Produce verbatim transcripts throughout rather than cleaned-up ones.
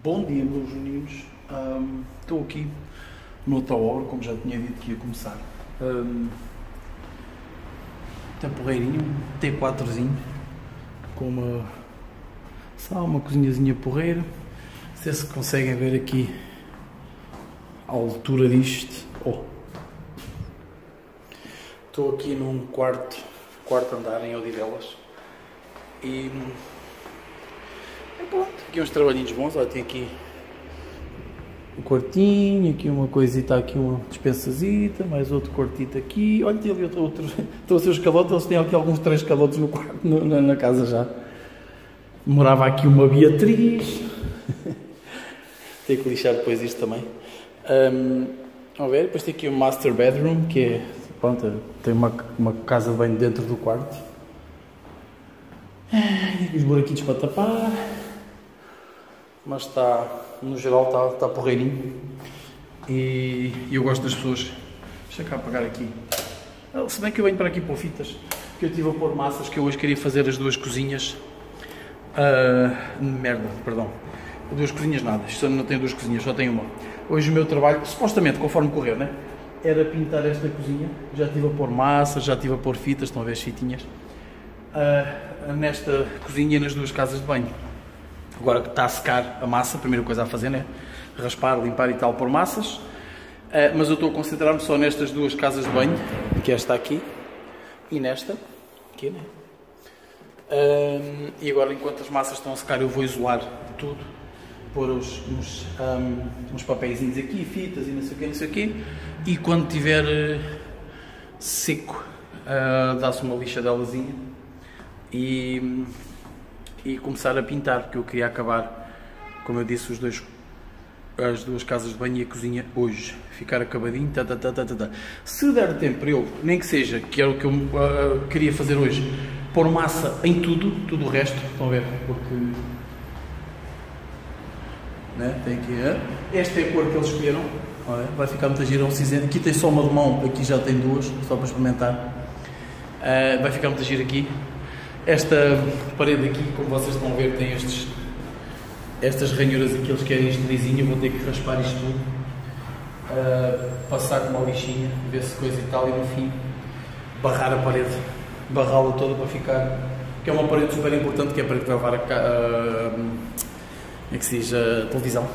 Bom dia, meus meninos. Um, estou aqui noutra obra, como já tinha dito que ia começar. Um, temporreirinho, T quatrozinho, com uma sala, uma cozinhazinha porreira. Não sei se conseguem ver aqui a altura disto. Oh. Estou aqui num quarto, quarto andar em Odivelas. E é pronto, aqui uns trabalhinhos bons. Olha, tem aqui um quartinho, aqui uma coisita, aqui uma dispensazita, mais outro quartito aqui. Olha, tem ali outro, outro estou a ser os calotes, eles têm aqui alguns três calotes no quarto, no, na, na casa já. Morava aqui uma Beatriz. Tenho que lixar depois isto também. Um, vamos ver, depois tem aqui um master bedroom, que é, pronto, tem uma, uma casa de banho dentro do quarto. E os buraquinhos para tapar, mas está, no geral está, está porreirinho. E eu gosto das pessoas. Deixa cá apagar aqui. Se bem que eu venho para aqui pôr fitas, que eu estive a pôr massas, que eu hoje queria fazer as duas cozinhas. Uh, merda, perdão. Duas cozinhas nada, isto não tem duas cozinhas, só tem uma. Hoje o meu trabalho, supostamente, conforme correr, né, era pintar esta cozinha. Já estive a pôr massas, já estive a pôr fitas, estão a ver as fitinhas. Uh, nesta cozinha e nas duas casas de banho. Agora que está a secar a massa, a primeira coisa a fazer, né, raspar, limpar e tal, pôr massas. Uh, mas eu estou a concentrar-me só nestas duas casas de banho, que é esta aqui e nesta, aqui, né? Uh, e agora, enquanto as massas estão a secar, eu vou isolar tudo, pôr os, uns, um, uns papeizinhos aqui, fitas e não sei o quê, não sei o quê, e quando tiver uh, seco, uh, dá-se uma lixadelazinha e, e começar a pintar, porque eu queria acabar, como eu disse, os dois, as duas casas de banho e a cozinha hoje, ficar acabadinho. Tá, tá, tá, tá, tá. Se der tempo para eu, nem que seja, que era o que eu uh, queria fazer hoje, pôr massa em tudo, tudo o resto, estão a ver, porque né, tem aqui, uh, esta é a cor que eles escolheram, olha, vai ficar muito giro, um cinzento. Aqui tem só uma de mão, aqui já tem duas, só para experimentar. Uh, vai ficar muito giro aqui. Esta parede aqui, como vocês estão a ver, tem estes, estas ranhuras aqui, eles querem isto lisinho, vou ter que raspar isto tudo, uh, passar com uma lixinha, ver se coisa e tal, e no fim barrar a parede, barrá-la toda para ficar, que é uma parede super importante, que é a parede que vai levar a, a, a, como é que se diz, a televisão.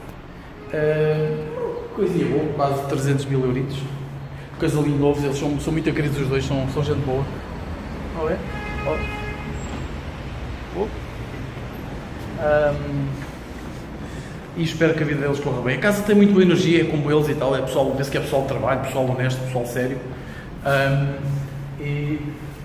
Uh, coisinha boa, quase trezentos mil euritos, casalinho novos, eles são, são muito queridos os dois, são, são gente boa. Não é? Oh. Um, e espero que a vida deles corra bem. A casa tem muito boa energia, é como eles e tal, é pessoal, vê-se que é pessoal de trabalho, pessoal honesto, pessoal sério. Um, e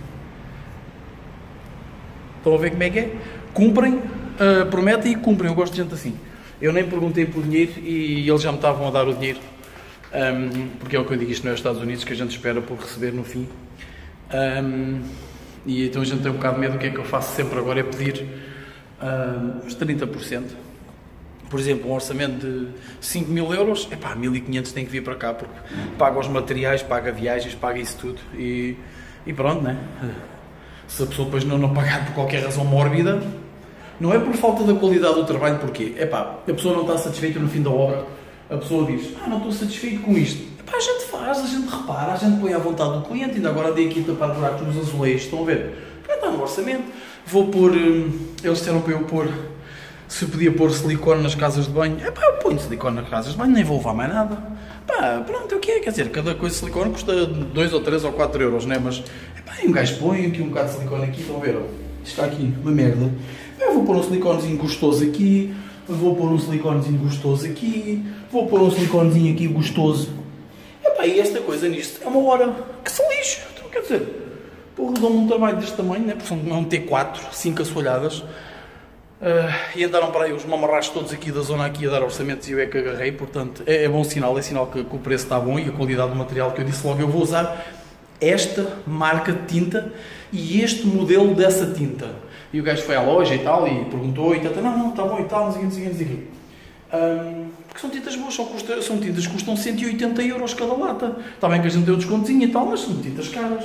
estão a ver como é que é? Cumprem, uh, prometem e cumprem. Eu gosto de gente assim. Eu nem perguntei por dinheiro e eles já me estavam a dar o dinheiro, um, porque é o que eu digo, isto não é os Estados Unidos que a gente espera por receber no fim. Um, e então a gente tem um bocado de medo. O que é que eu faço sempre agora é pedir uh, uns trinta por cento. Por exemplo, um orçamento de cinco mil euros, epá, mil e quinhentos tem que vir para cá, porque paga os materiais, paga viagens, paga isso tudo e, e pronto, né? Se a pessoa depois não, não pagar por qualquer razão mórbida, não é por falta da qualidade do trabalho, porquê? Epá, a pessoa não está satisfeita no fim da obra, a pessoa diz, ah, não estou satisfeito com isto. Epá, a gente faz, a gente repara, a gente põe à vontade do cliente, ainda agora andei aqui a tapar buracos nos azulejos, estão a ver? Já está no orçamento, vou pôr, eles disseram para eu pôr, se eu podia pôr silicone nas casas de banho, epá, eu ponho silicone nas casas de banho, nem vou levar mais nada. Pá, pronto, é o que é, quer dizer, cada coisa de silicone custa dois ou três ou quatro euros, né? Mas, epá, um gajo põe aqui um bocado de silicone aqui, estão a ver? Isto está aqui, uma merda. Eu vou pôr um siliconezinho gostoso aqui, vou pôr um siliconezinho gostoso aqui, vou pôr um siliconezinho aqui gostoso. Epá, e esta coisa nisto é uma hora que se lixe. Então, quer dizer, porra, dou-me um trabalho deste tamanho, né? Porque são um T quatro, cinco assoalhadas. Uh, e andaram para aí os mamarrachos todos aqui da zona aqui a dar orçamentos e eu é que agarrei, portanto é, é bom sinal, é sinal que, que o preço está bom e a qualidade do material, que eu disse logo, eu vou usar esta marca de tinta e este modelo dessa tinta. E o gajo foi à loja e tal e perguntou e tal, não, não, está bom e tal, não sei o que, não sei o que. Um, porque são tintas boas, são, custa, são tintas que custam cento e oitenta euros cada lata. Está bem que a gente tem um descontozinho e tal, mas são tintas caras.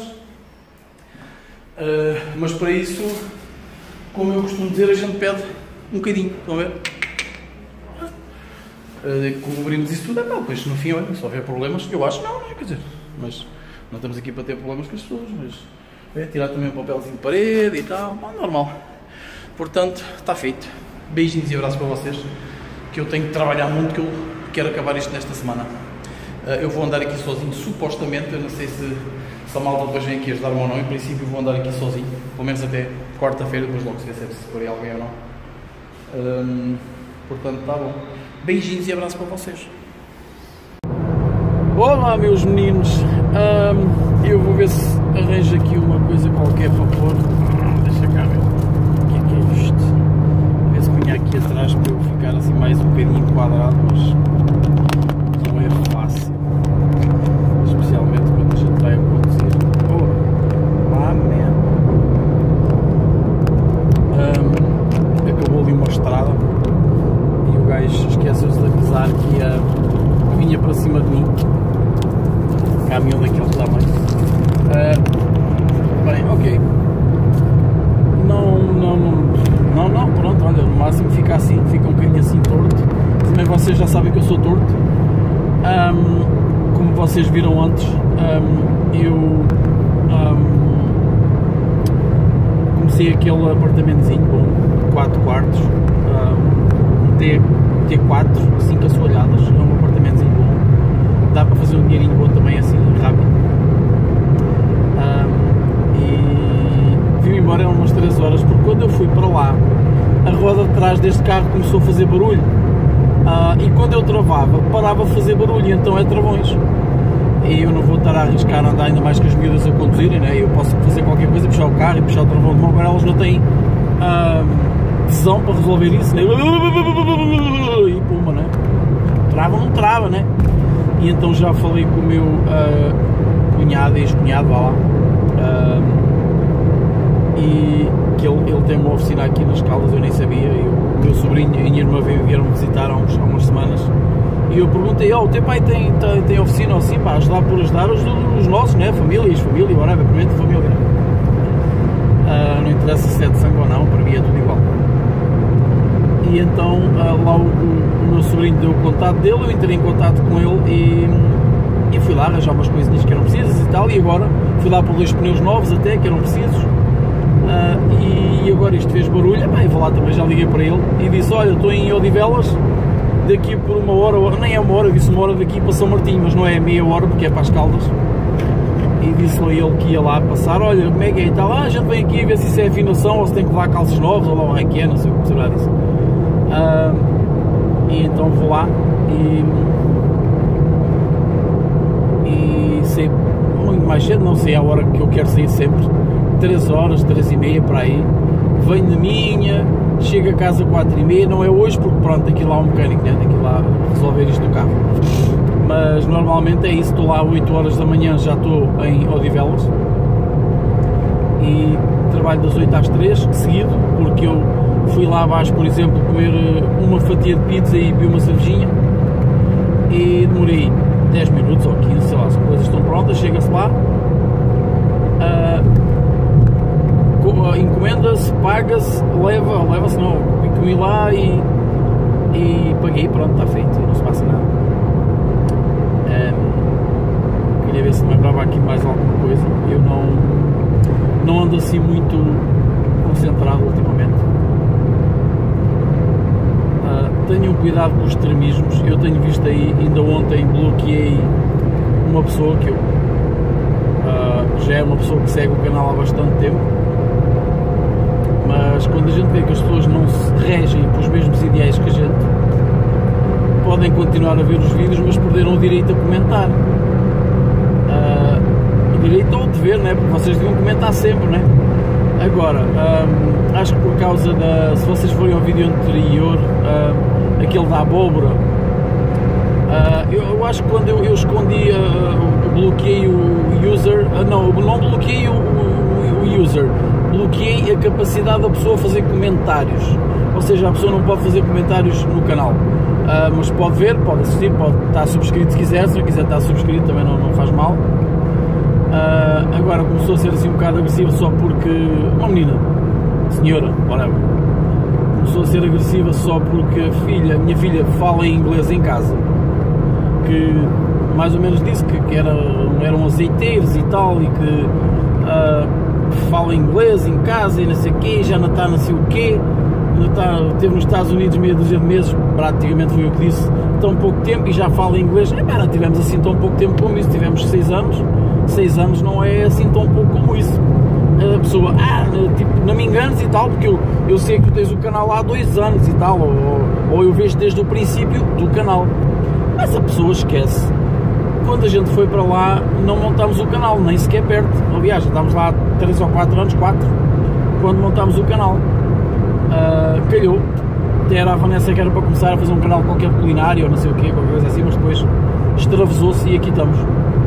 Uh, mas para isso, como eu costumo dizer, a gente pede um bocadinho, estão a ver? uh, cobrimos isso tudo, é pá, depois no fim, olha, se houver problemas, eu acho não, quer dizer, mas não estamos aqui para ter problemas com as pessoas, mas é tirar também um papelzinho de parede e tal, bom, normal. Portanto, está feito. Beijinhos e abraços para vocês, que eu tenho que trabalhar muito, que eu quero acabar isto nesta semana. Uh, eu vou andar aqui sozinho, supostamente, eu não sei se, se a malta depois vem aqui ajudar-me ou não, em princípio vou andar aqui sozinho, pelo menos até quarta-feira, depois logo se vê se for aí alguém ou não. Um, portanto, está bom. Beijinhos e abraços para vocês. Olá, meus meninos. Um, eu vou ver se arranjo aqui uma coisa qualquer para pôr. Deixa cá ver. O que é que é isto? Vou ver se punha aqui atrás para eu ficar assim mais um bocadinho enquadrado, mas não é fácil. Especialmente quando a gente vai a conduzir. Oh, ah, man. Um, acabou ali uma estrada e o gajo esqueceu-se de avisar que ia, vinha para cima de mim. Caminhão daquele tamanho. Uh, bem, ok. Não, não, não, não, pronto, olha, no máximo fica assim, fica um bocadinho assim torto. Também vocês já sabem que eu sou torto. Um, como vocês viram antes, um, eu um, comecei aquele apartamentozinho com quatro quartos, um, T, T quatro, cinco assoalhadas, é um apartamentozinho bom. Dá para fazer um dinheirinho bom também assim, rápido. Um, e vim embora eram umas três horas, porque quando eu fui para lá, a roda de trás deste carro começou a fazer barulho. Uh, e quando eu travava, parava a fazer barulho, então é travões. E eu não vou estar a arriscar a andar ainda mais que as miúdas a conduzirem, né? Eu posso fazer qualquer coisa, puxar o carro e puxar o travão de mão, agora elas não têm uh, tesão para resolver isso, né? E puma, né? Trava ou não trava, né? E então já falei com o meu uh, cunhado, ex-cunhado, vá lá, uh, e que ele, ele tem uma oficina aqui nas Caldas, eu nem sabia, eu, o meu sobrinho e a minha irmã vieram me visitar há, uns, há umas semanas, e eu perguntei, oh, o teu pai tem, tem, tem oficina ou assim, pá, ajudar por ajudar os, os nossos, né, famílias, família, whatever, primeiro de família, uh, não interessa se é de sangue ou não, para mim é tudo igual. E então uh, lá o, o meu sobrinho deu o contato dele, eu entrei em contato com ele e, e fui lá arranjar umas coisinhas que eram precisas e tal, e agora fui lá por dois pneus novos até, que eram precisos, uh, e agora isto fez barulho, epá, e vou lá também, já liguei para ele e disse, olha, estou em Odivelas, daqui por uma hora, nem é uma hora, eu disse uma hora daqui para São Martinho, mas não é meia hora porque é para as Caldas, e disse-lhe a ele que ia lá passar, olha, como é que é e tal, ah, a gente vem aqui ver se isso é afinação ou se tem que levar calças novas, ou lá o que é, não sei o que será disso. Uh, e então vou lá e, e sei muito mais cedo, não sei a hora que eu quero sair sempre, três horas, três e meia para aí, venho na minha, chego a casa quatro e meia, não é hoje porque pronto, aqui lá um mecânico, né? Aqui lá resolver isto do carro, mas normalmente é isso, estou lá às oito horas da manhã, já estou em Odivelas e trabalho das oito às três seguido, porque eu fui lá abaixo, por exemplo, comer uma fatia de pizza e bebi uma cervejinha e demorei dez minutos ou quinze, sei lá, as coisas estão prontas, chega-se lá, uh, encomenda-se, paga-se, leva, leva-se não, comi lá e, e paguei, pronto, está feito, não se passa nada. Um, queria ver se me lembrava aqui mais alguma coisa, eu não, não ando assim muito concentrado ultimamente. Tenham cuidado com os extremismos, eu tenho visto aí, ainda ontem bloqueei uma pessoa que eu uh, já é uma pessoa que segue o canal há bastante tempo, mas quando a gente vê que as pessoas não se regem pelos mesmos ideais que a gente, podem continuar a ver os vídeos, mas perderam o direito a comentar. Uh, o direito ou o dever, né? Porque vocês deviam comentar sempre, né? Agora, um, acho que por causa da... se vocês forem ao vídeo anterior, um, aquele da abóbora, uh, eu, eu acho que quando eu, eu escondi, uh, bloqueei o user, uh, não, não bloqueei o, o, o user, bloqueei a capacidade da pessoa fazer comentários, ou seja, a pessoa não pode fazer comentários no canal, uh, mas pode ver, pode assistir, pode estar subscrito se quiser, se não quiser estar subscrito também não, não faz mal. Uh, agora começou a ser assim um bocado agressivo só porque uma menina, senhora, whatever, começou começou a ser agressiva só porque a filha, a minha filha fala inglês em casa, que mais ou menos disse que, que era, eram azeiteiros e tal, e que uh, fala inglês em casa e não sei o quê, já não está não sei o quê, não está, teve nos Estados Unidos meia dúzia de meses, praticamente foi o que disse, tão pouco tempo, e já fala inglês. É, pá, não tivemos assim tão pouco tempo como isso, tivemos seis anos, seis anos não é assim tão pouco como isso. A pessoa, ah, tipo, não me enganes e tal, porque eu, eu sei que tu tens o canal há dois anos e tal, ou, ou eu vejo desde o princípio do canal. Mas a pessoa esquece. Quando a gente foi para lá, não montámos o canal, nem sequer perto. Aliás, já estávamos lá há três ou quatro anos, quatro, quando montámos o canal. Uh, calhou. Até era a Vanessa que era para começar a fazer um canal qualquer culinário, ou não sei o quê, qualquer coisa assim, mas depois extravasou-se e aqui estamos.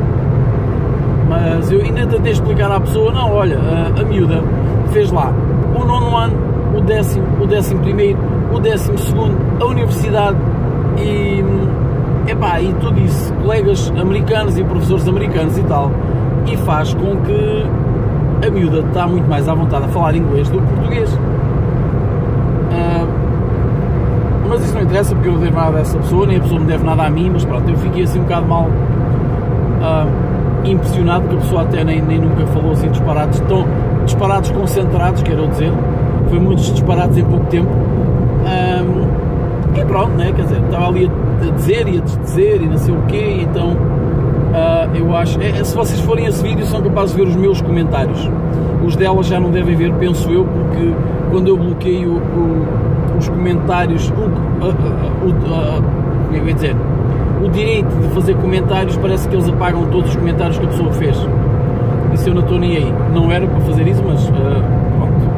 Mas eu ainda tentei explicar à pessoa, não, olha, a, a miúda fez lá o nono ano, o décimo, o décimo primeiro, o décimo segundo, a universidade e, epá, e tudo isso, colegas americanos e professores americanos e tal, e faz com que a miúda está muito mais à vontade a falar inglês do que português. Uh, mas isso não interessa, porque eu não devo nada a essa pessoa, nem a pessoa me deve nada a mim, mas pronto, eu fiquei assim um bocado mal uh, impressionado, porque a pessoa até nem, nem nunca falou assim disparados, tão disparados concentrados, quero dizer, foi muitos disparados em pouco tempo. Um, e pronto, né, quer dizer, estava ali a dizer e a desdizer e não sei o quê, então uh, eu acho, é, se vocês forem a esse vídeo são capazes de ver os meus comentários, os delas já não devem ver, penso eu, porque quando eu bloqueio o, os comentários, o, uh, uh, uh, uh, como é que eu ia dizer, o direito de fazer comentários, parece que eles apagam todos os comentários que a pessoa fez. Isso eu não estou nem aí. Não era para fazer isso, mas uh, pronto.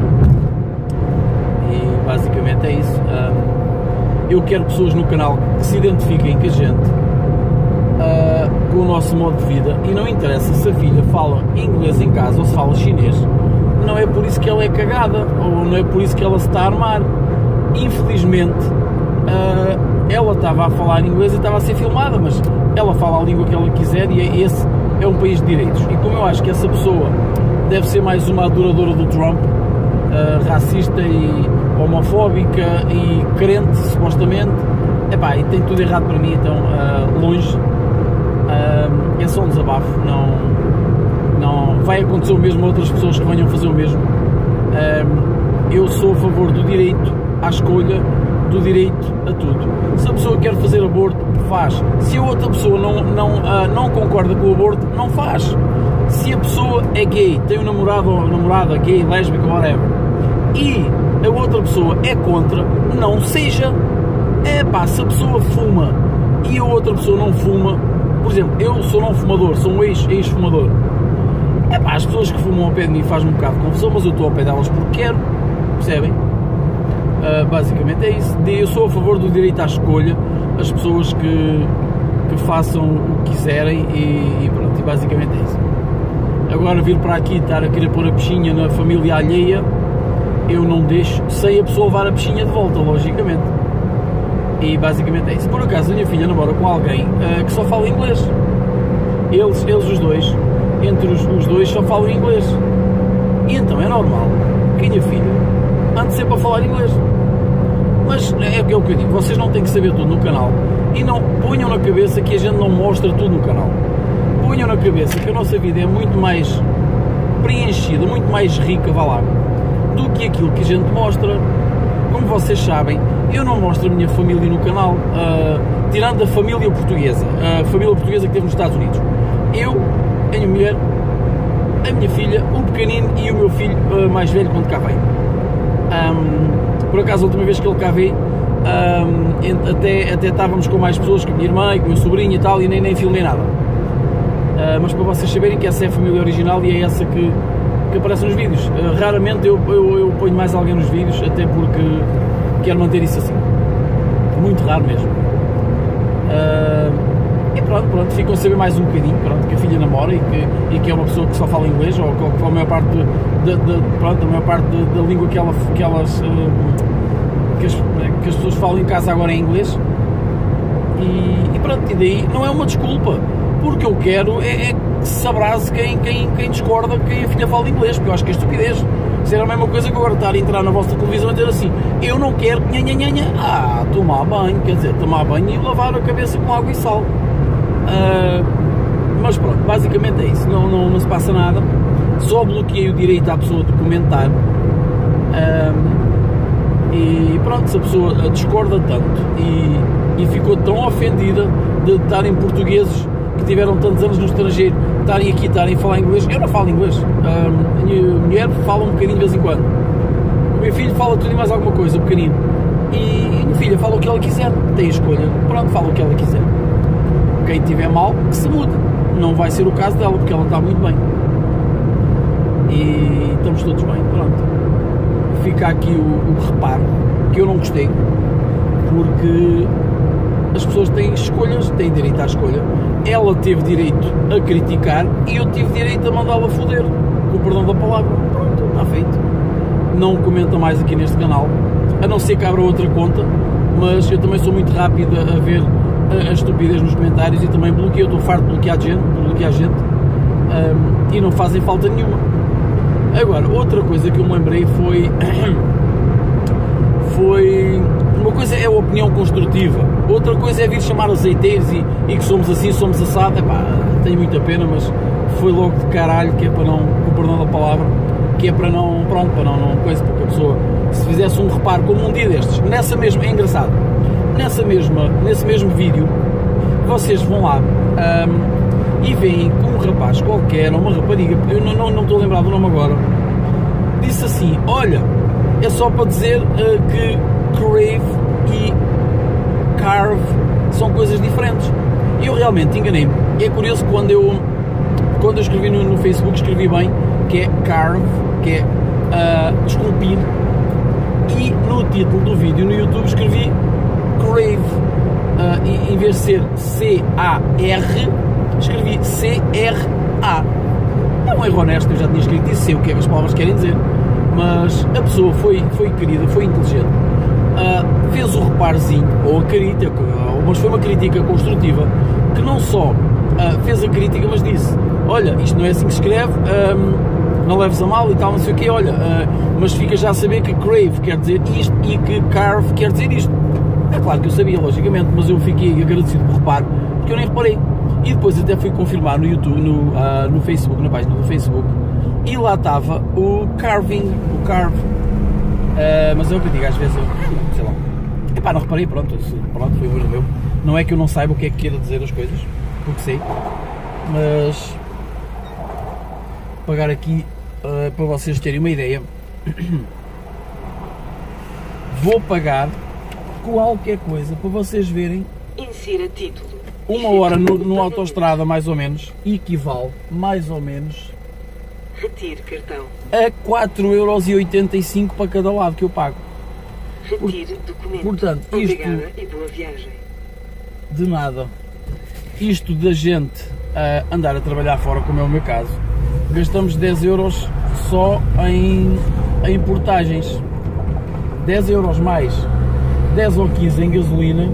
E basicamente é isso. Uh, eu quero pessoas no canal que se identifiquem com a gente, uh, com o nosso modo de vida, e não interessa se a filha fala inglês em casa ou se fala chinês. Não é por isso que ela é cagada, ou não é por isso que ela se está a armar. Infelizmente, uh, ela estava a falar inglês e estava a ser filmada, mas ela fala a língua que ela quiser, e esse é um país de direitos. E como eu acho que essa pessoa deve ser mais uma adoradora do Trump, uh, racista e homofóbica e crente, supostamente, epá, e tem tudo errado para mim, então uh, longe, uh, é só um desabafo, não, não vai acontecer o mesmo a outras pessoas que venham fazer o mesmo. Uh, eu sou a favor do direito à escolha, do direito a tudo. Se a pessoa quer fazer aborto, faz. Se a outra pessoa não, não, uh, não concorda com o aborto, não faz. Se a pessoa é gay, tem um namorado ou namorada gay, lésbica, whatever, e a outra pessoa é contra, não seja. É pá, se a pessoa fuma e a outra pessoa não fuma, por exemplo, eu sou não fumador, sou um ex, ex-fumador, é pá, as pessoas que fumam ao pé de mim fazem um bocado de confusão, mas eu estou ao pé delas porque quero, percebem? Uh, basicamente é isso. Eu sou a favor do direito à escolha, as pessoas que, que façam o que quiserem, e, e pronto, e basicamente é isso. Agora vir para aqui estar a querer pôr a peixinha na família alheia, eu não deixo, sem a pessoa levar a peixinha de volta, logicamente. E basicamente é isso. Por acaso a minha filha namora com alguém uh, que só fala inglês. Eles, eles os dois, entre os, os dois só falam inglês. E então é normal que a minha filha ande sempre a falar inglês. Mas é o que eu digo, vocês não têm que saber tudo no canal, e não ponham na cabeça que a gente não mostra tudo no canal. Ponham na cabeça que a nossa vida é muito mais preenchida, muito mais rica, vá lá, do que aquilo que a gente mostra. Como vocês sabem, eu não mostro a minha família no canal, uh, tirando a família portuguesa, a família portuguesa que teve nos Estados Unidos. Eu, a minha mulher, a minha filha, o pequenino e o meu filho uh, mais velho quando cá veio. Um, por acaso, a última vez que ele cá veio, um, até, até estávamos com mais pessoas, com a minha irmã e com o meu sobrinho e tal, e nem, nem filmei nada. Uh, mas para vocês saberem que essa é a família original e é essa que, que aparece nos vídeos. Uh, raramente eu, eu, eu ponho mais alguém nos vídeos, até porque quero manter isso assim. Muito raro mesmo. Uh, e pronto, pronto, ficam a saber mais um bocadinho, pronto, que a filha namora e que, e que é uma pessoa que só fala inglês, ou que a maior parte, de, de, de, pronto, a maior parte de, da língua que, ela, que elas... Uh, que, as, que as pessoas falam em casa agora é inglês. E, e pronto, e daí não é uma desculpa, porque eu quero é, é que se abrace quem, quem, quem discorda que a filha fala inglês, porque eu acho que é estupidez. Isso era a mesma coisa que agora estar a entrar na vossa televisão e dizer assim, eu não quero nha, nha, nha, nha. Ah, tomar banho, quer dizer, tomar banho e lavar a cabeça com água e sal. Uh, mas pronto, basicamente é isso, não, não, não se passa nada, só bloqueei o direito à pessoa de comentar. Uh, e pronto, se a pessoa discorda tanto e, e ficou tão ofendida de estarem portugueses que tiveram tantos anos no estrangeiro, estarem aqui, estarem a falar inglês, eu não falo inglês, uh, a minha mulher fala um bocadinho de vez em quando, o meu filho fala tudo e mais alguma coisa, um pequenino, e, e a minha filha fala o que ela quiser, tem escolha, pronto, fala o que ela quiser. Quem tiver mal, que se mude, não vai ser o caso dela, porque ela está muito bem, e estamos todos bem, pronto. Fica aqui o, o reparo, que eu não gostei, porque as pessoas têm escolhas, têm direito à escolha. Ela teve direito a criticar e eu tive direito a mandá-la foder, com o perdão da palavra. Pronto, está feito. Não comenta mais aqui neste canal, a não ser que abra outra conta, mas eu também sou muito rápido a ver a, a estupidez nos comentários e também bloqueio, estou farto de bloquear gente, de bloquear gente um, e não fazem falta nenhuma. Agora, outra coisa que eu me lembrei foi, foi, uma coisa é a opinião construtiva, outra coisa é vir chamar azeiteiros e, e que somos assim, somos assado. Epá, tenho muita pena, mas foi logo de caralho, que é para não, com o perdão da palavra, que é para não, pronto, para não, não coisa, porque a pessoa, se fizesse um reparo, como um dia destes, nessa mesma, é engraçado, nessa mesma, nesse mesmo vídeo, vocês vão lá, um, e veem que um rapaz qualquer, ou uma rapariga, eu não, não, não estou a lembrar do nome agora, disse assim, olha, é só para dizer uh, que crave e carve são coisas diferentes. Eu realmente enganei-me. É curioso que quando eu, quando eu escrevi no, no Facebook, escrevi bem, que é carve, que é uh, esculpir, e no título do vídeo no YouTube escrevi crave, uh, e em vez de ser C A R, escrevi C R A. É um erro honesto, eu já tinha escrito isso, sei o que é que as palavras querem dizer, mas a pessoa foi, foi querida, foi inteligente, uh, fez o reparozinho, ou a crítica, mas foi uma crítica construtiva, que não só uh, fez a crítica, mas disse, olha, isto não é assim que se escreve, um, não leves a mal e tal, não sei o quê, olha, uh, mas fica já a saber que crave quer dizer isto e que carve quer dizer isto. É claro que eu sabia, logicamente, mas eu fiquei agradecido por reparo, porque eu nem reparei. E depois até fui confirmar no YouTube, no, uh, no Facebook, na página do Facebook, e lá estava o carving, o carve, uh, mas é o que eu digo, às vezes eu, sei lá, epá, não reparei, pronto, pronto, foi o erro meu. Não é que eu não saiba o que é que queira dizer as coisas, porque sei, mas pagar aqui uh, para vocês terem uma ideia, vou pagar qualquer coisa para vocês verem. Insira título. Uma hora no, no autoestrada, mais ou menos, equivale, mais ou menos, retire cartão, a quatro euros e oitenta e cinco para cada lado que eu pago. retire documento. Portanto, isto, obrigada e boa viagem. De nada, isto da gente uh, andar a trabalhar fora, como é o meu caso, gastamos dez euros só em, em portagens, dez euros mais dez ou quinze em gasolina,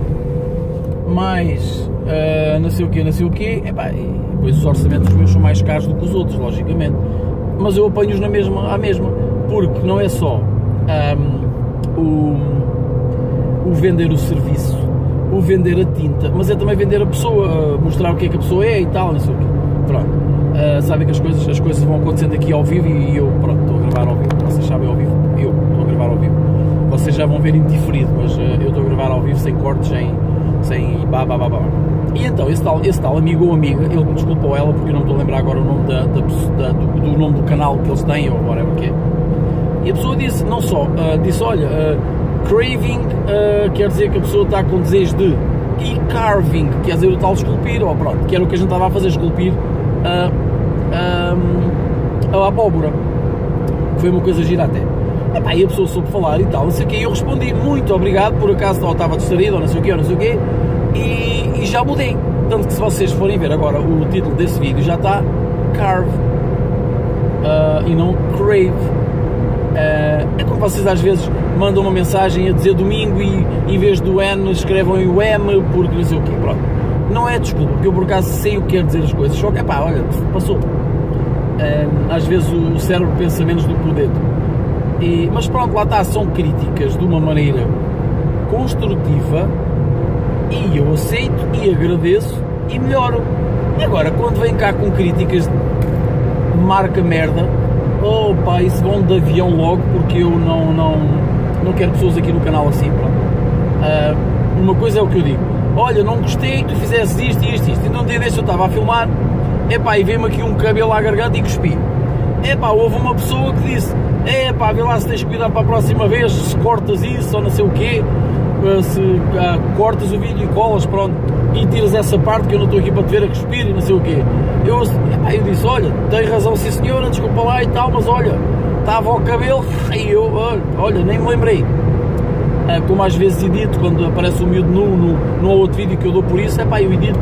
mais uh, não sei o quê, não sei o quê, epá, e depois os orçamentos meus são mais caros do que os outros, logicamente, mas eu apanho-os na mesma, à mesma, porque não é só um, o, o vender o serviço, o vender a tinta, mas é também vender a pessoa, mostrar o que é que a pessoa é e tal, não sei o quê, pronto, uh, sabem que as coisas, as coisas vão acontecendo aqui ao vivo e eu, pronto, estou a gravar ao vivo, vocês sabem ao vivo, eu estou a gravar ao vivo, vocês já vão ver indiferido, mas uh, eu estou a gravar ao vivo sem cortes, sem sem bah, bah, bah, bah. E então, esse tal, esse tal amigo ou amiga, ele me desculpou ela, porque eu não estou a lembrar agora o nome da, da, da, do, do nome do canal que eles têm, ou whatever que é. E a pessoa disse, não só, uh, disse, olha, uh, craving uh, quer dizer que a pessoa está com desejo de, e carving quer dizer o tal esculpir, ou pronto, que era o que a gente estava a fazer, esculpir uh, um, a abóbora. Foi uma coisa gira até. Epá, e a pessoa soube falar e tal, não sei o quê, e eu respondi, muito obrigado, por acaso ou estava distraído, ou não sei o quê, ou não sei o quê, e, e já mudei. Tanto que se vocês forem ver agora o título desse vídeo, já está carve, uh, e não crave. Uh, é como vocês às vezes mandam uma mensagem a dizer domingo e em vez do N escrevam o M, porque não sei o quê, pronto. Não é desculpa, porque eu por acaso sei o que quer dizer as coisas, só que, epá, olha, passou. Uh, às vezes o cérebro pensa menos do que o dedo. E, mas pronto, lá está, são críticas de uma maneira construtiva e eu aceito e agradeço e melhoro. E agora, quando vem cá com críticas de marca merda, oh pá, isso vão de avião logo, porque eu não, não, não quero pessoas aqui no canal assim, pronto. Uh, uma coisa é o que eu digo, olha, não gostei que tu fizesses isto e isto e isto, então um dia desse eu estava a filmar, epá, e veio-me aqui um cabelo à garganta e cuspi. Epá, houve uma pessoa que disse, epá, vê lá se tens cuidado para a próxima vez, se cortas isso ou não sei o quê, se uh, cortas o vídeo e colas, pronto, e tiras essa parte que eu não estou aqui para te ver a cuspir e não sei o quê. Eu, epá, eu disse, olha, tem razão sim senhora, desculpa lá e tal, mas olha, estava ao cabelo e eu, olha, nem me lembrei. Uh, como às vezes edito, quando aparece o miúdo nu no, no outro vídeo que eu dou por isso, epá, eu edito.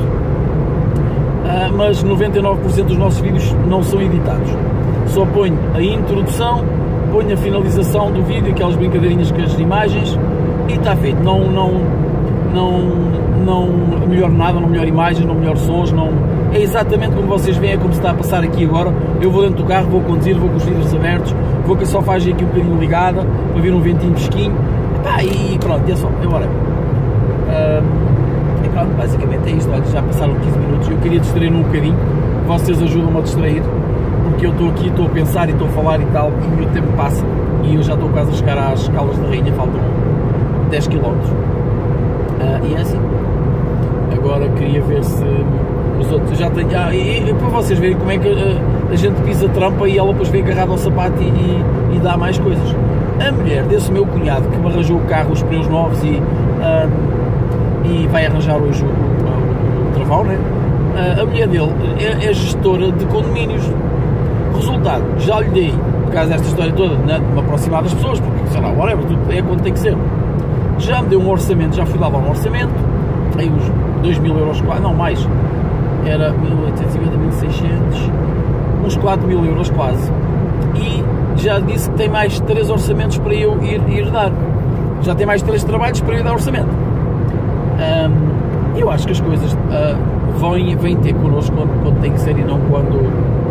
Uh, mas noventa e nove por cento dos nossos vídeos não são editados. Só ponho a introdução, ponho a finalização do vídeo, aquelas brincadeirinhas com as imagens e está feito. Não, não, não, não melhor nada, não melhor imagens, não melhor sons, não... É exatamente como vocês veem, é como se está a passar aqui agora. Eu vou dentro do carro, vou conduzir, vou com os vidros abertos, vou com a sofagem aqui um bocadinho ligada, para vir um ventinho fresquinho. Pá, e pronto, é só, agora. Um, e pronto, basicamente é isto. Olha, já passaram quinze minutos. Eu queria distrair-me um bocadinho. Vocês ajudam-me a distrair, porque eu estou aqui, estou a pensar e estou a falar e tal, e o tempo passa. E eu já estou quase a chegar às Caldas da Rainha, faltam dez quilómetros. Uh, e é assim. Agora queria ver se os outros. Eu já tenho. Ah, e, e para vocês verem como é que a, a gente pisa trampa e ela depois vem agarrada ao sapato e, e, e dá mais coisas. A mulher desse meu cunhado que me arranjou o carro, os pneus novos e, uh, e vai arranjar hoje o, o, o travão, né? Uh, a mulher dele é, é gestora de condomínios. Resultado, já lhe dei, por causa desta história toda, né, me aproximar das pessoas, porque sei lá, whatever, tudo é quando tem que ser. Já me deu um orçamento, já fui lá dar um orçamento, aí uns dois mil euros, não mais, era mil oitocentos e cinquenta, mil e seiscentos, uns quatro mil euros quase. E já disse que tem mais três orçamentos para eu ir, ir dar. Já tem mais três trabalhos para eu ir dar orçamento. Um, eu acho que as coisas uh, vêm, vêm ter connosco quando, quando tem que ser e não quando,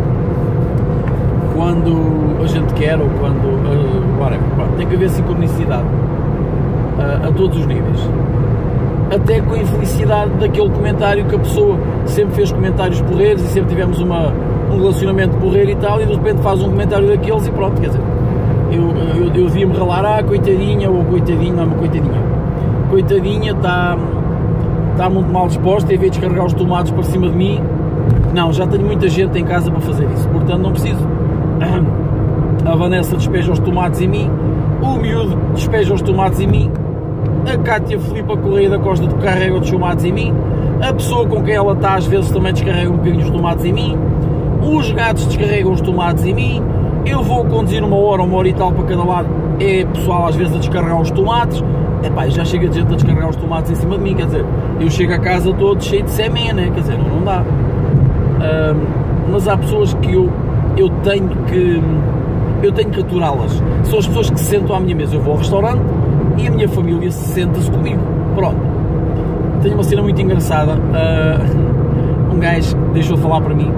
quando a gente quer ou quando... Uh, whatever. Pronto, tem que haver sincronicidade uh, a todos os níveis. Até com a infelicidade daquele comentário que a pessoa sempre fez comentários porreiros e sempre tivemos uma... um relacionamento porreiro e tal, e de repente faz um comentário daqueles e pronto, quer dizer, eu, eu, eu devia-me ralar, ah, coitadinha, ou coitadinho, não, uma coitadinha, coitadinha, está está muito mal disposta, em vez de descarregar os tomates para cima de mim, não, já tenho muita gente em casa para fazer isso, portanto não preciso. A Vanessa despeja os tomates em mim, o miúdo despeja os tomates em mim, a Cátia Filipa Correia da Costa carrega os tomates em mim, a pessoa com quem ela está às vezes também descarrega um bocadinho os tomates em mim, os gatos descarregam os tomates em mim, eu vou conduzir uma hora, uma hora e tal para cada lado, é pessoal às vezes a descarregar os tomates, epá, já chega de gente a descarregar os tomates em cima de mim, quer dizer, eu chego a casa todo cheio de semen, né? Quer dizer, não, não dá. Um, mas há pessoas que eu, eu tenho que eu tenho que aturá-las, são as pessoas que se sentam à minha mesa, eu vou ao restaurante e a minha família senta-se comigo, pronto. Tenho uma cena muito engraçada, uh, um gajo deixou de falar para mim,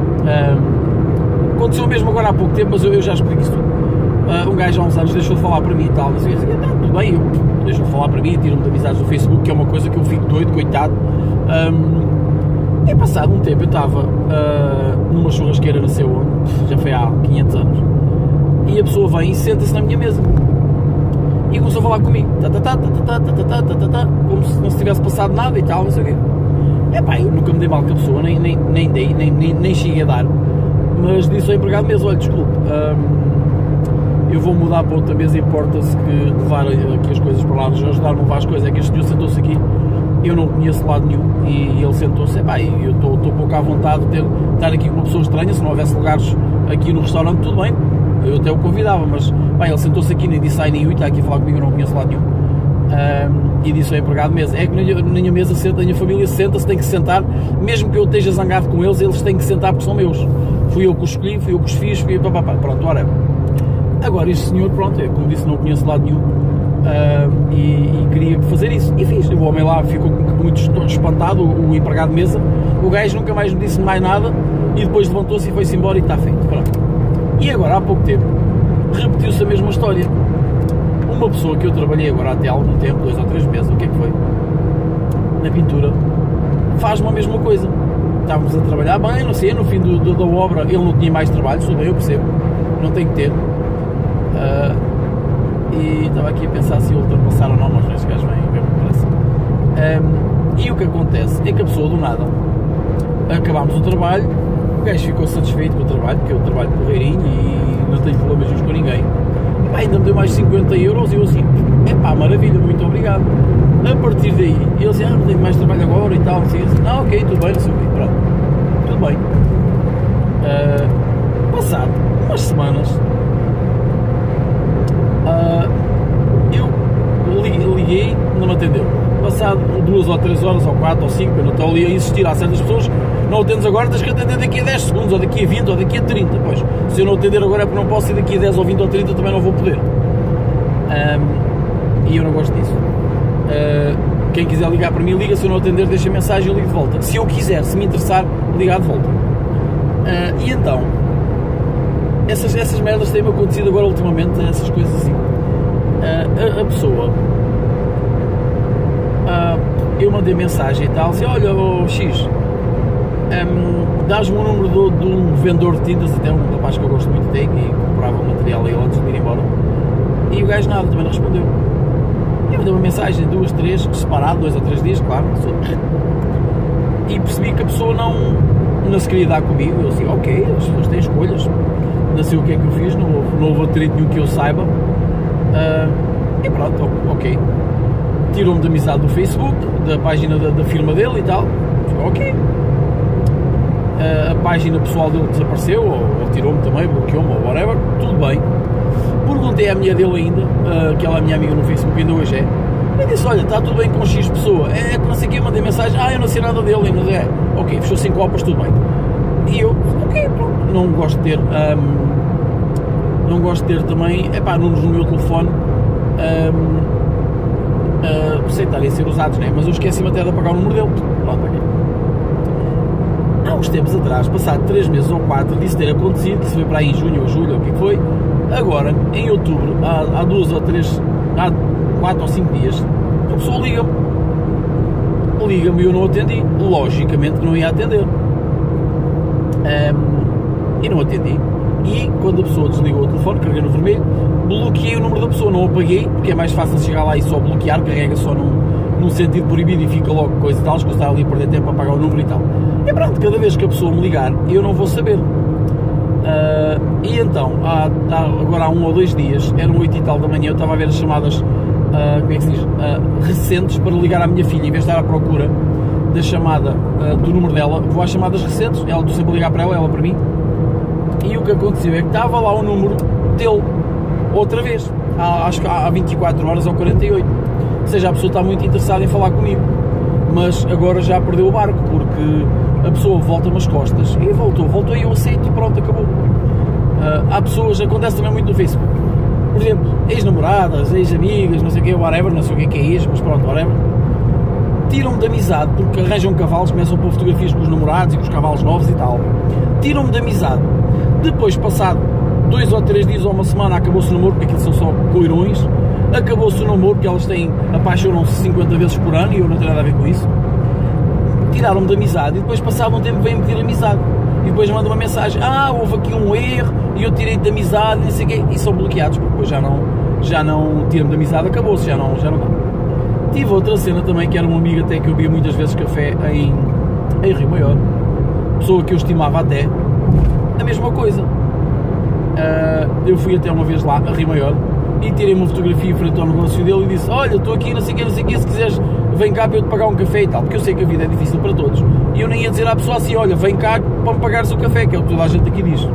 uh, aconteceu mesmo agora há pouco tempo, mas eu, eu já explico isso tudo. Uh, um gajo há uns anos deixou de falar para mim e tal, mas eu disse, ah, tudo bem, eu deixo de falar para mim, tiro-me de amizades do Facebook, que é uma coisa que eu fico doido, coitado. Um, e passado um tempo eu estava uh, numa churrasqueira, não sei onde, já foi há quinhentos anos, e a pessoa vem e senta-se na minha mesa e começou a falar comigo, tá, tá, tá, tá, tá, tá, tá, tá, tá, tá, como se não se tivesse passado nada e tal, não sei o quê. Epá, eu nunca me dei mal com a pessoa, nem, nem, nem dei, nem, nem, nem cheguei a dar, mas disse ao empregado mesmo, olha, desculpe, um, eu vou mudar para outra mesa, importa-se que levar aqui as coisas para lá, ajudar-me a levar as coisas, é que este senhor sentou-se aqui, eu não conheço lado nenhum, e ele sentou-se, epá, eu estou pouco à vontade de ter, estar aqui com uma pessoa estranha, se não houvesse lugares aqui no restaurante, tudo bem, eu até o convidava, mas pá, ele sentou-se aqui, nem disse ai nem ui, está aqui a falar comigo, eu não conheço lado nenhum. Um, e disse ao empregado de mesa, é que na minha mesa senta, a minha família senta-se, tem que sentar, mesmo que eu esteja zangado com eles, eles têm que sentar porque são meus. Fui eu que os escolhi, fui eu que os fiz, fui eu, pá, pá, pá, pronto, ora. Agora este senhor, pronto, é, como disse, não conheço lado nenhum, uh, e, e queria fazer isso, e fiz. O homem lá ficou muito espantado, o, o empregado de mesa, o gajo nunca mais me disse mais nada, e depois levantou-se e foi-se embora e está feito, pronto. E agora, há pouco tempo, repetiu-se a mesma história. uma pessoa que eu trabalhei agora até há algum tempo, dois ou três meses, o que é que foi? Na pintura, faz-me a mesma coisa. Estávamos a trabalhar bem, não sei, no fim do, do, da obra ele não tinha mais trabalho, sou bem, eu percebo, não tem que ter. Uh, e estava aqui a pensar se eu ultrapassar ou não, mas este gajo vem ver o que parece. Um, e o que acontece é que a pessoa do nada, acabámos o trabalho, o gajo ficou satisfeito com o trabalho, porque eu trabalho porreirinho e não tenho problemas nenhum com ninguém. E pá, ainda me deu mais cinquenta euros e eu assim, é pá, maravilha, muito obrigado. A partir daí, ele disse, ah, não tenho mais trabalho agora e tal, assim, assim, não, ok, tudo bem, não sei o quê, pronto, tudo bem. Uh, passado umas semanas, uh, eu liguei, não me atendeu. Passado duas ou três horas, ou quatro ou cinco, eu não estou ali a insistir a certas pessoas, não atendes agora, tens que atender daqui a dez segundos, ou daqui a vinte, ou daqui a trinta, pois, se eu não atender agora é porque não posso, e daqui a dez ou vinte ou trinta também não vou poder. Um, e eu não gosto disso. Uh, quem quiser ligar para mim, liga, se eu não atender, deixa mensagem e eu ligo de volta. Se eu quiser, se me interessar, ligar de volta. Uh, e então, essas, essas merdas têm-me acontecido agora ultimamente, essas coisas assim. Uh, a, a pessoa, uh, eu mandei mensagem e tal, assim, olha, oh, X, um, dás-me o número do, de um vendedor de tintas, até um rapaz que eu gosto muito de ter, que comprava o material aí antes de ir embora, e o gajo nada, também não respondeu. Eu mandei uma mensagem, duas, três, separado, dois ou três dias, claro, e percebi que a pessoa não, não se queria dar comigo. Eu assim, ok, as pessoas têm escolhas, não sei o que é que eu fiz, não houve, não houve atrito nenhum que eu saiba, uh, e pronto, ok. Tirou-me de amizade do Facebook, da página da, da firma dele e tal, ok. Uh, a página pessoal dele desapareceu, ou, ou tirou-me também, bloqueou-me, ou whatever, tudo bem. Perguntei à mulher dele ainda, uh, que ela é a minha amiga no Facebook, ainda hoje é, e disse, olha, está tudo bem com X pessoa, é que não sei o que, mandei mensagem, ah, eu não sei nada dele, ainda é, ok, fechou cinco copas, tudo bem. E eu, ok, pronto, não gosto de ter, um, não gosto de ter também, epá, números no meu telefone, um, uh, sei estarem a ser usados, né? Mas eu esqueci-me até de apagar o número dele, pronto, ok. Há uns tempos atrás, passado três meses ou quatro, disse ter acontecido, que se foi para aí em junho ou julho, ou o que foi. Agora, em outubro, há, há duas ou três, há quatro ou cinco dias, a pessoa liga-me. Liga-me e eu não atendi. Logicamente que não ia atender. Um, e não atendi. E quando a pessoa desligou o telefone, carreguei no vermelho, bloqueei o número da pessoa, não apaguei, porque é mais fácil chegar lá e só bloquear, carrega só num, num sentido proibido e fica logo coisa e tal, que eu estava ali a perder tempo para apagar o número e tal. E pronto, cada vez que a pessoa me ligar, eu não vou saber. Uh, e então, há, há, agora há um ou dois dias, eram oito e tal da manhã, eu estava a ver as chamadas, uh, como é que se diz, uh, recentes, para ligar à minha filha, em vez de estar à procura da chamada, uh, do número dela, vou às chamadas recentes, ela, estou sempre a ligar para ela, ela para mim, e o que aconteceu é que estava lá o número dele, outra vez, há, acho que há vinte e quatro horas ou quarenta e oito, ou seja, a pessoa está muito interessada em falar comigo, mas agora já perdeu o barco, porque a pessoa volta-me as costas, e voltou, voltou e eu aceito e pronto, acabou. Uh, há pessoas, acontece também muito no Facebook, por exemplo, ex-namoradas, ex-amigas, não sei o que, whatever, não sei o que é que é ex, mas pronto, whatever, tiram-me de amizade, porque arranjam cavalos, começam a pôr fotografias com os namorados e com os cavalos novos e tal, tiram-me de amizade, depois passado dois ou três dias ou uma semana acabou-se o namoro, porque aquilo são só coirões, acabou-se o namoro, porque elas têm, apaixonam-se cinquenta vezes por ano e eu não tenho nada a ver com isso, tiraram-me de amizade e depois passado um tempo vêm-me pedir amizade e depois mandam uma mensagem, ah, houve aqui um erro e eu tirei de amizade e não sei o quê, e são bloqueados, porque depois já não, já não tiram de amizade, acabou-se, já não, já não dá. Tive outra cena também, que era uma amiga até que eu bebia muitas vezes café em, em Rio Maior, pessoa que eu estimava até, a mesma coisa. Uh, eu fui até uma vez lá, a Rio Maior, e tirei uma fotografia em frente ao negócio dele e disse, olha, estou aqui, não sei o quê, não sei o quê, se quiseres vem cá para eu te pagar um café e tal, porque eu sei que a vida é difícil para todos, e eu nem ia dizer à pessoa assim, olha, vem cá para me pagares o café, que é o que toda a gente aqui diz. Uh,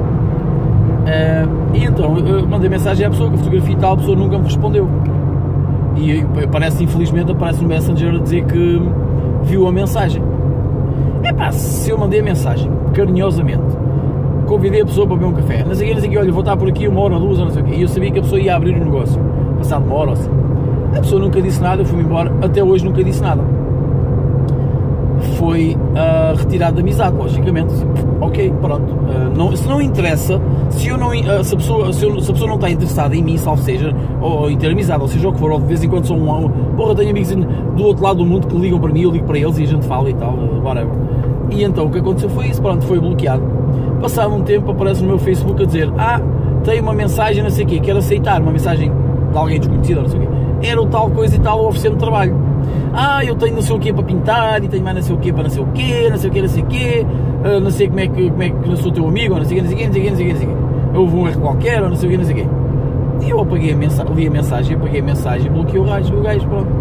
e então, eu mandei mensagem à pessoa, que a fotografia e tal, a pessoa nunca me respondeu, e parece, infelizmente, aparece no Messenger a dizer que viu a mensagem. É pá, se eu mandei a mensagem, carinhosamente, convidei a pessoa para beber um café, não sei o quê, não sei o quê, olha, vou estar por aqui uma hora, duas, não sei o quê, e eu sabia que a pessoa ia abrir o negócio, passado uma hora ou assim. A pessoa nunca disse nada, eu fui-me embora, até hoje nunca disse nada. foi uh, retirado da amizade, logicamente. Ok, pronto. Uh, não, se não interessa, se, eu não, uh, se, a pessoa, se, eu, se a pessoa não está interessada em mim, salvo seja, ou, ou em ter amizade, ou seja o que for, ou de vez em quando sou um. Porra, tenho amigos do outro lado do mundo que ligam para mim, eu ligo para eles e a gente fala e tal, uh, whatever. E então o que aconteceu foi isso, pronto, foi bloqueado. Passado um tempo aparece no meu Facebook a dizer: ah, tem uma mensagem, não sei o quê, quero aceitar, uma mensagem de alguém desconhecido, não sei o quê. Era o tal coisa e tal, oferecer-me trabalho. Ah, eu tenho não sei o quê para pintar, e tenho mais não sei o quê para não sei o quê, não sei o quê, não sei o quê, uh, não sei como é que, como é que não sou teu amigo, não sei o quê, não sei o quê, não sei o quê, não sei o quê, não sei o quê. Houve um erro qualquer, ou não sei o quê, não sei o quê. E eu apaguei a mensagem, li a mensagem, apaguei a mensagem, bloqueei o gajo, o gajo, pronto.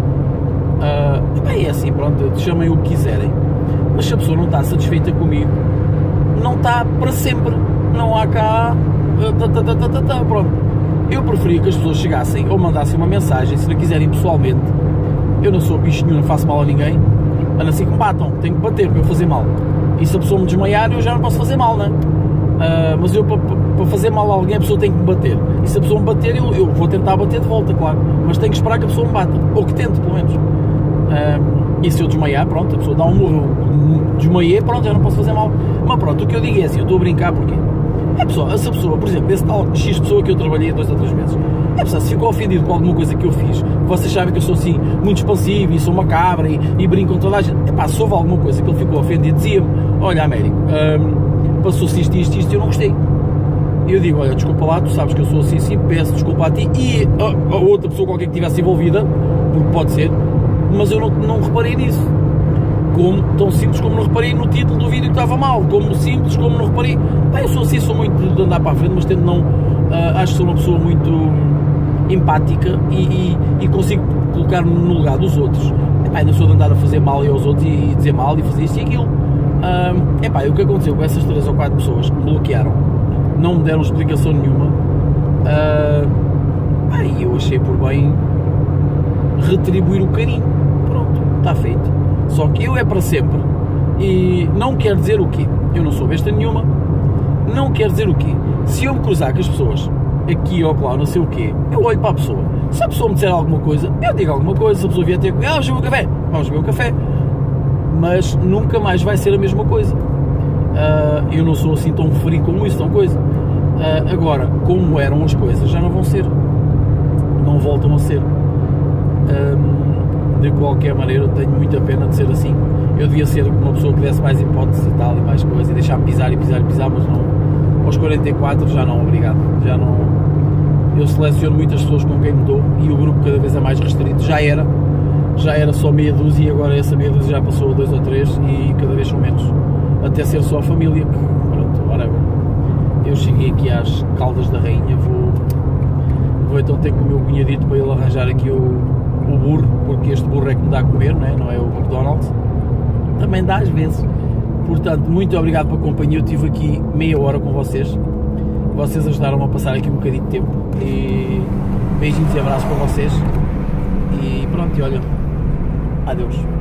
Uh, e bem, é assim, pronto, chamem o que quiserem. Mas se a pessoa não está satisfeita comigo, não está para sempre, não há cá, tá, tá, tá, tá, tá, tá, pronto. Eu preferia que as pessoas chegassem ou mandassem uma mensagem, se não quiserem pessoalmente. Eu não sou bicho nenhum, não faço mal a ninguém, a não ser que me batam, tenho que bater para eu fazer mal. E se a pessoa me desmaiar, eu já não posso fazer mal, não é? Uh, mas eu, para, para fazer mal a alguém, a pessoa tem que me bater. E se a pessoa me bater, eu, eu vou tentar bater de volta, claro. Mas tenho que esperar que a pessoa me bata, ou que tente, pelo menos. Uh, e se eu desmaiar, pronto, a pessoa dá um murro, desmaiei, pronto, já não posso fazer mal. Mas pronto, o que eu digo é assim, eu estou a brincar porque é pessoa, essa pessoa, por exemplo, esse tal X pessoa que eu trabalhei dois ou três meses, é pessoa, se ficou ofendido com alguma coisa que eu fiz, vocês sabem que eu sou assim, muito expansivo e sou uma cabra e, e brinco com toda a gente, é pá, se houve alguma coisa que ele ficou ofendido, dizia-me: olha, Américo, hum, passou-se isto, isto, isto, eu não gostei. E eu digo: olha, desculpa lá, tu sabes que eu sou assim, sim, peço desculpa a ti e a, a outra pessoa qualquer que estivesse envolvida, porque pode ser, mas eu não, não reparei nisso. Como, tão simples como não reparei no título do vídeo que estava mal, como simples como não reparei. Bem, eu sou assim, sou muito de andar para a frente, mas tento não, uh, acho que sou uma pessoa muito empática e, e, e consigo colocar-me no lugar dos outros. Epá, não sou de andar a fazer mal aos outros e dizer mal e fazer isto e aquilo. Uh, epá, o que aconteceu com essas três ou quatro pessoas que me bloquearam, não me deram explicação nenhuma, uh, bem, eu achei por bem retribuir o carinho. Pronto, está feito. Só que eu é para sempre. E não quer dizer o quê? Eu não sou besta nenhuma. Não quer dizer o quê? Se eu me cruzar com as pessoas aqui ou lá, não sei o quê, eu olho para a pessoa. Se a pessoa me disser alguma coisa, eu digo alguma coisa. Se a pessoa vier ter comigo: ah, vamos beber um café, vamos beber um café. Mas nunca mais vai ser a mesma coisa. Uh, eu não sou assim tão frio como isso, tão coisa. Uh, agora, como eram as coisas, já não vão ser. Não voltam a ser. Um, de qualquer maneira, eu tenho muita pena de ser assim. Eu devia ser uma pessoa que desse mais hipóteses e tal, e mais coisas, e deixar-me pisar e pisar e pisar, mas não. Aos quarenta e quatro já não, obrigado. Já não. Eu seleciono muitas pessoas com quem me dou e o grupo cada vez é mais restrito. Já era, já era só meia dúzia e agora essa meia dúzia já passou a dois ou três e cada vez são menos. Até ser só a família, que pronto, whatever. Eu cheguei aqui às Caldas da Rainha, vou, vou então ter com o meu cunhadito para ele arranjar aqui o. o burro, porque este burro é que me dá a comer, não é, não é o McDonald's, também dá às vezes. Portanto, muito obrigado pela companhia, eu estive aqui meia hora com vocês, vocês ajudaram-me a passar aqui um bocadinho de tempo, e beijinhos e abraços para vocês, e pronto, e olha, adeus.